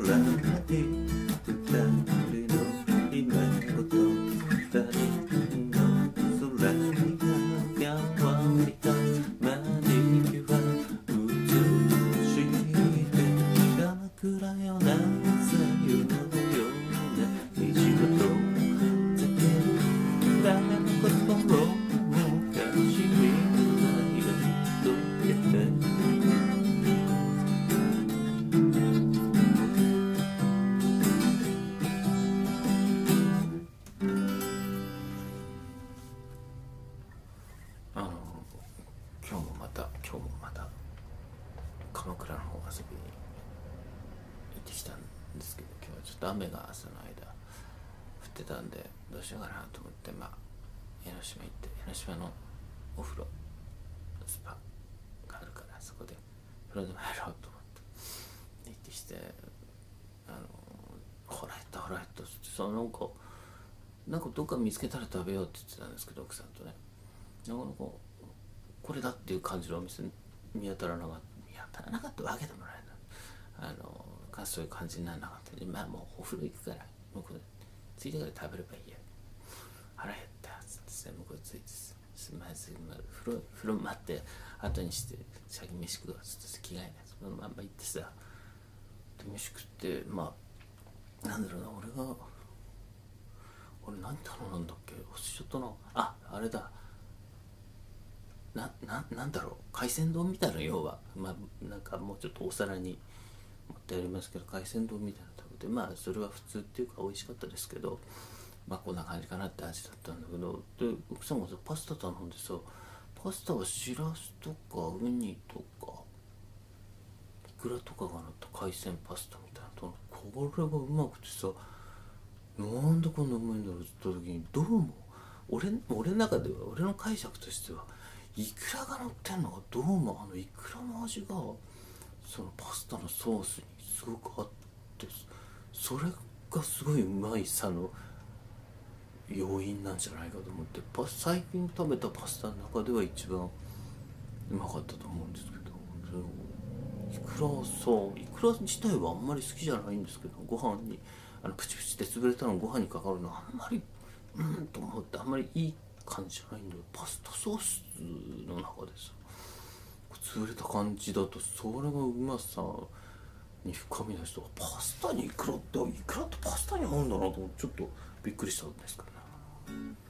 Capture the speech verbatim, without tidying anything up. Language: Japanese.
らない二人の夢ごと二人の空に乾いたマニキュア映して鎌倉よなさゆのような虹ごとつける誰の心を悲しみないよと言ってあの今日もまた今日もまた鎌倉の方遊びに行ってきたんですけど、今日はちょっと雨が朝の間降ってたんでどうしようかなと思って、まあ江ノ島行って江ノ島のお風呂スパがあるからそこで風呂でもやろうと思って行ってきて、あの腹減った腹減ったっつってさ、なんかなんかどっか見つけたら食べようって言ってたんですけど、奥さんとね、なかなかこれだっていう感じのお店見当たらなかった見当たらなかったわけでもないな、あのかそういう感じにならなかったんで、まあもうお風呂行くから向こうでついてから食べればいいや、腹減ったっつって向こうついてまず、まあ、風呂風呂待って後にして先飯食うわっつって着替えないそのまんま行ってさ、で飯食ってまあなんだろうな、俺が俺何頼んだっけ忘れちゃったな、ああれだな、な、なんだろう海鮮丼みたいな、要はまあなんかもうちょっとお皿に持ってありますけど海鮮丼みたいなの食べて、まあそれは普通っていうか美味しかったですけど、まあこんな感じかなって味だったんだけど、で奥さんがさパスタ頼んでさ、パスタはしらすとかウニとかイクラとかが乗った海鮮パスタみたいなと、これがうまくてさ、なんでこんなうまいんだろうって言った時に、どうも俺俺の中では俺の解釈としてはイクラが乗ってんのがどうもあのイクラの味がそのパスタのソースにすごくあって、それがすごいうまいさの要因なんじゃないかと思って、パ最近食べたパスタの中では一番うまかったと思うんですけど、イクラさイクラ自体はあんまり好きじゃないんですけど、ご飯にあのプチプチって潰れたのご飯にかかるのあんまりうんと思って、あんまりいい感じじゃないんだよ。パスタソースの中でさ潰れた感じだとそれがうまさに深み出して、パスタにイクラってイクラってパスタに合うんだなと思ってちょっとびっくりしたんですけどね。